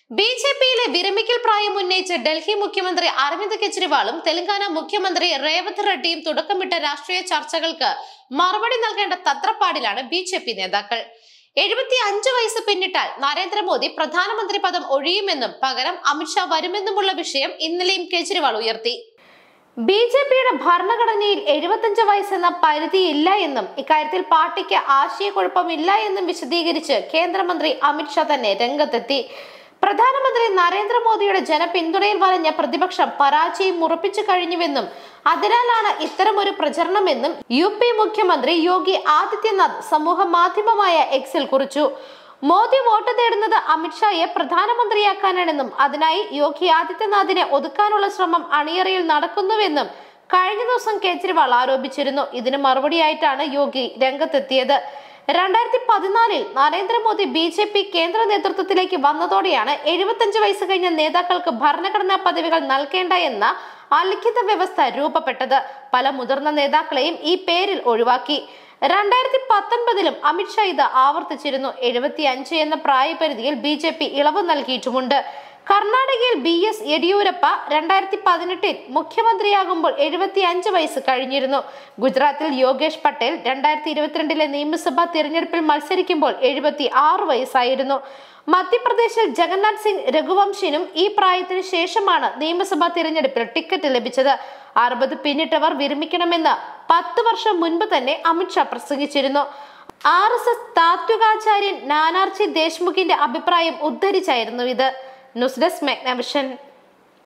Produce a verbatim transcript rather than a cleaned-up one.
B J പിയിലെ വിരമിക്കൽ പ്രായം ഉന്നയിച്ച് ഡൽഹി മുഖ്യമന്ത്രി അരവിന്ദ് കെജ്രിവാളും തെലങ്കാന മുഖ്യമന്ത്രി റേവന്ത് റെഡ്ഡിയും തുടക്കമിട്ട രാഷ്ട്രീയ ചർച്ചകൾക്ക് മറുപടി നൽകേണ്ട തത്രപ്പാടിലാണ് ബി ജെ പി നേതാക്കൾ. എഴുപത്തി അഞ്ച് വയസ്സ് പിന്നിട്ടാൽ നരേന്ദ്രമോദി പ്രധാനമന്ത്രി പദം ഒഴിയുമെന്നും പകരം അമിത്ഷാ വരുമെന്നുമുള്ള വിഷയം ഇന്നലെയും കെജ്രിവാൾ ഉയർത്തി. ബി ജെ പിയുടെ ഭരണഘടനയിൽ എഴുപത്തഞ്ച് വയസ്സെന്ന പരിധിയില്ല എന്നും ഇക്കാര്യത്തിൽ പാർട്ടിക്ക് ആശയക്കുഴപ്പമില്ല എന്നും വിശദീകരിച്ച് കേന്ദ്രമന്ത്രി അമിത്ഷാ തന്നെ രംഗത്തെത്തി. പ്രധാനമന്ത്രി നരേന്ദ്രമോദിയുടെ ജനപിന്തുണയിൽ വലഞ്ഞ പ്രതിപക്ഷം പരാജയം ഉറപ്പിച്ചു കഴിഞ്ഞുവെന്നും അതിനാലാണ് ഇത്തരമൊരു പ്രചരണമെന്നും യു പി മുഖ്യമന്ത്രി യോഗി ആദിത്യനാഥ് സമൂഹ മാധ്യമമായ എക്സിൽ കുറിച്ചു. മോദി വോട്ട് തേടുന്നത് അമിത്ഷായെ പ്രധാനമന്ത്രിയാക്കാനാണെന്നും അതിനായി യോഗി ആദിത്യനാഥിനെ ഒതുക്കാനുള്ള ശ്രമം അണിയറയിൽ നടക്കുന്നുവെന്നും കഴിഞ്ഞ ദിവസം കെജ്രിവാൾ ആരോപിച്ചിരുന്നു. ഇതിന് മറുപടിയായിട്ടാണ് യോഗി രംഗത്തെത്തിയത്. രണ്ടായിരത്തി പതിനാലിൽ നരേന്ദ്രമോദി ബി ജെ പി കേന്ദ്ര നേതൃത്വത്തിലേക്ക് വന്നതോടെയാണ് എഴുപത്തഞ്ച് വയസ്സ് കഴിഞ്ഞ നേതാക്കൾക്ക് ഭരണഘടനാ പദവികൾ നൽകേണ്ട എന്ന അലിഖിത വ്യവസ്ഥ രൂപപ്പെട്ടത്. പല മുതിർന്ന നേതാക്കളെയും ഈ പേരിൽ ഒഴിവാക്കി. രണ്ടായിരത്തി പത്തൊൻപതിലും അമിത്ഷാ ഇത് ആവർത്തിച്ചിരുന്നു. എഴുപത്തി അഞ്ച് എന്ന പ്രായപരിധിയിൽ ബി ജെ പി ഇളവ് നൽകിയിട്ടുമുണ്ട്. കർണാടകയിൽ ബി എസ് യെഡിയൂരപ്പ രണ്ടായിരത്തി പതിനെട്ടിൽ മുഖ്യമന്ത്രിയാകുമ്പോൾ എഴുപത്തി അഞ്ച് വയസ്സ് കഴിഞ്ഞിരുന്നു. ഗുജറാത്തിൽ യോഗേഷ് പട്ടേൽ രണ്ടായിരത്തി ഇരുപത്തിരണ്ടിലെ നിയമസഭാ തിരഞ്ഞെടുപ്പിൽ മത്സരിക്കുമ്പോൾ എഴുപത്തി ആറ് വയസ്സായിരുന്നു. മധ്യപ്രദേശിൽ ജഗന്നാഥ് സിംഗ് രഘുവംശിനും ഈ പ്രായത്തിന് ശേഷമാണ് നിയമസഭാ തിരഞ്ഞെടുപ്പിൽ ടിക്കറ്റ് ലഭിച്ചത്. അറുപത് പിന്നിട്ടവർ വിരമിക്കണമെന്ന് പത്ത് വർഷം മുൻപ് തന്നെ അമിത്ഷാ പ്രസംഗിച്ചിരുന്നു. ആർ എസ് എസ് താത്വികാചാര്യൻ നാനാർജി ദേശ്മുഖിന്റെ അഭിപ്രായം ഉദ്ധരിച്ചായിരുന്നു ഇത്. News desk മെഗ്നവിഷൻ.